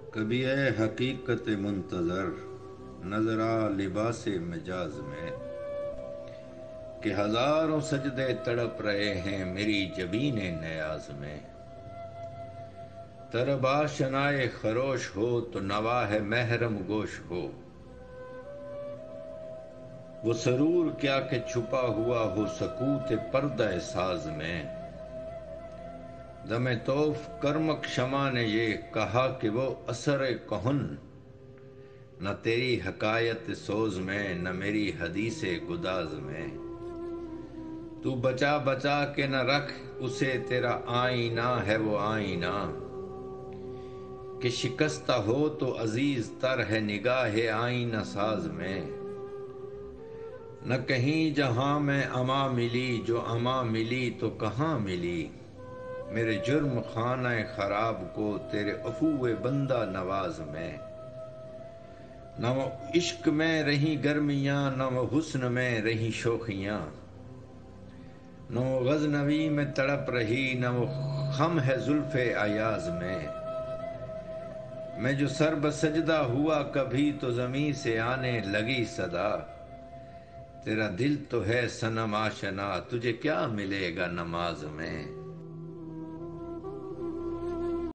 کبھی اے حقیقت منتظر نظر آ لباس مجاز میں، کہ ہزاروں سجدے تڑپ رہے ہیں میری جبین نیاز میں۔ طرب آشنائے خروش ہو تو نواح محرم گوش ہو، وہ سرور کیا کہ چھپا ہوا ہو سکوت پردہ ساز میں۔ دم طوف کرمک شمع نے یہ کہا کہ وہ اثر کہن، نہ تیری حکایت سوز میں نہ میری حدیث گداز میں۔ تو بچا بچا کے نہ رکھ اسے، تیرا آئینہ ہے وہ آئینہ، کہ شکستہ ہو تو عزیز تر ہے نگاہ آئینہ ساز میں۔ نہ کہیں جہاں میں اما ملی، جو اما ملی تو کہاں ملی، میرے جرم خانہ خراب کو تیرے عفو بندہ نواز میں۔ نہ وہ عشق میں رہیں گرمیاں، نہ وہ حسن میں رہیں شوخیاں، نہ وہ غزنوی میں تڑپ رہی، نہ وہ خم ہے زلف ایاز میں۔ میں جو سر بسجدہ ہوا کبھی تو زمیں سے آنے لگی صدا، تیرا دل تو ہے صنم آشنا، تجھے کیا ملے گا نماز میں۔